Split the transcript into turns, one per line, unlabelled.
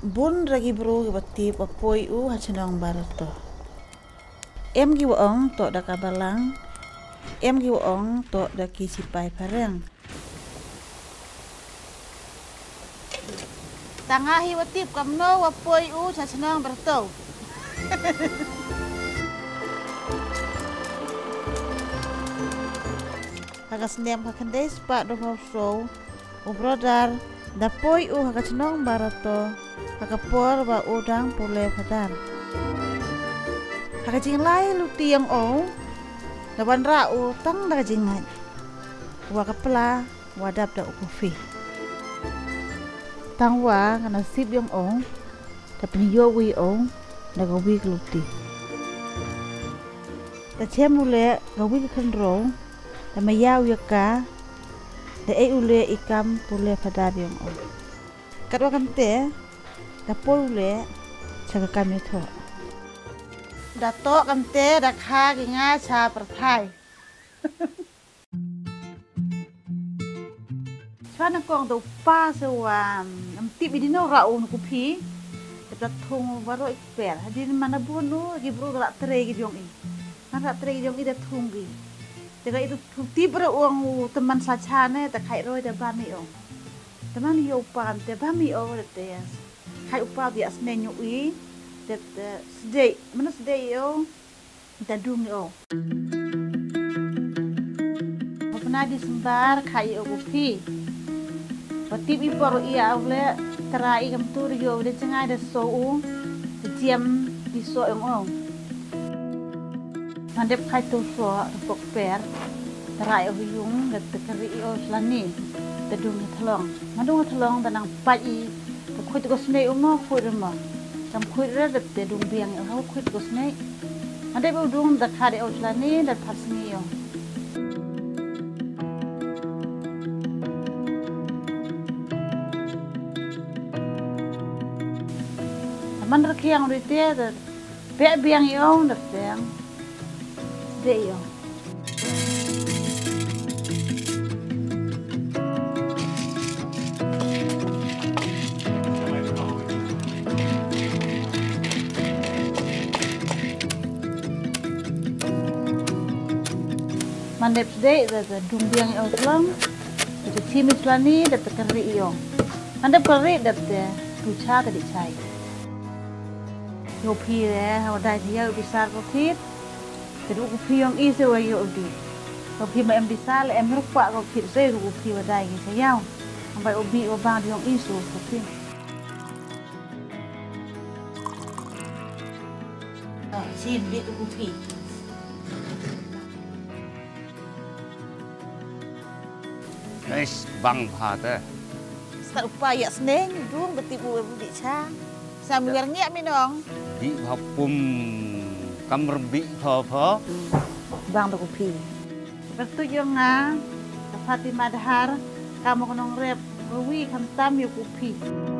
bun ragi bro bati apoi u hachenong barato em gi wong to da kabalang em gi wong to da kisipai pareng tangahi watip kamno apoi u hachenong barato hagas nem hakandes pa do show o brother da poi u hachenong barato hakapor ba udang pole padar hakajing lai luti yang o lawan ra u tang da jingan wa kapla wadap da kopi tang wa ngana sip yang o da pniyo wi o da go wi luti da chemule go wi kan ro da mayaw yaka da e ule ikam pole padar yang o katwa kamte da pole chaga kami tho da to kamte da kha gi nga cha prathai chana kong do pa se wa am ti bidino ra un ku phi da thong waro expert hadin mana bunu gi bro ra tre gi jong i ra tre gi jong i da thung gi te itu ti bro uang teman sacha ne da khai roi da ba mi o teman yo pan te ba mi o te khai upa dia sne nyu i det sedei mana sedei yo da dung yo pernah disembar khai o gupi pati bi por ia awle terai kam tur yo de cengai de so u de jam di so ong ong mandep khai tu so pok per terai o yung de tekeri o slani de dung thlong madung thlong da nang pai i ko khoi to snei o mo khoi re mo tam khoi re de dung biang ho khoi to snei ade bu dung da khade o slani da phasni yo man rakiang rite da pe biang yo da biang de yo mandep de da dung biang yo tlang da chimi tlani da tekeri yo mandep kari da tu cha da di chai yo phi le ha dai dia besar ko thit tedu ko phi yang ise wa yo di ko phi ma em besar le em rupa ko thit se ko phi wa dai gi se yaw ambai obi o ba yang isu ko phi sin di ko phi
es bang phate
sa upaya sneng dung betibu di cha sambil ngiak minong
di hapum kamrbi pho
bang do kupi betu yo nga Fatimah Dahar kamu konong rep wi kam tam yo kupi